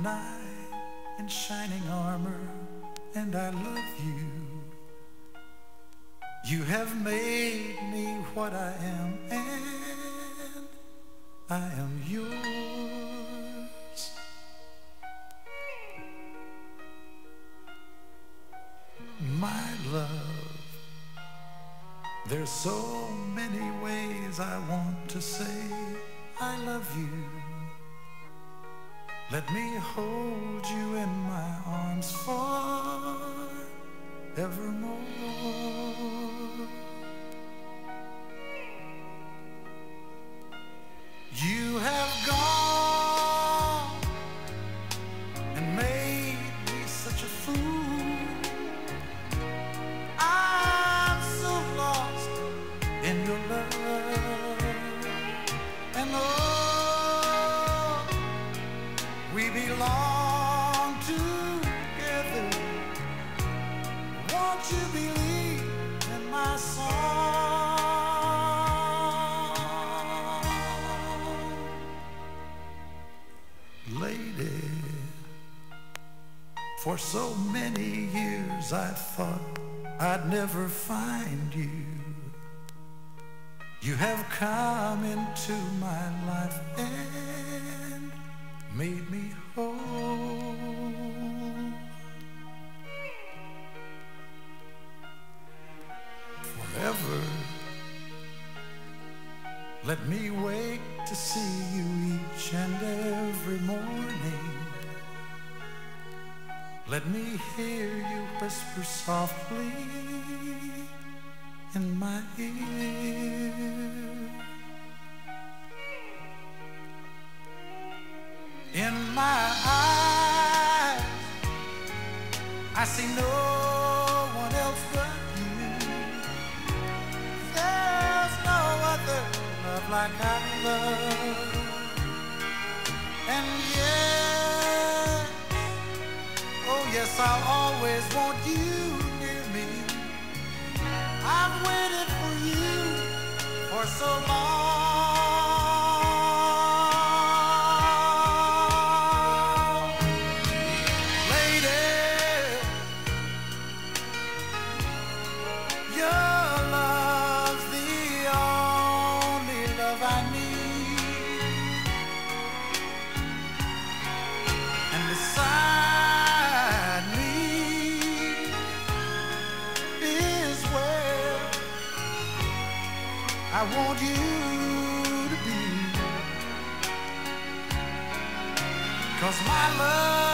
knight in shining armor, and I love you. You have made me what I am, and I am yours. My love, there's so many ways I want to say I love you. Let me hold you in my arms forevermore. You have gone and made me such a fool. I'm so lost in your love, and oh, we belong together. Won't you believe in my song? Lady, for so many years I thought I'd never find you. You have come into my life and made me whole. Forever, let me wake to see you each and every morning. Let me hear you whisper softly in my ear. In my eyes, I see no one else but you. There's no other love like I love. And yes, oh yes, I'll always want you near me. I've waited for you for so long. Lady, your love's the only love I need. And beside me is where I want you to be. 'Cause my love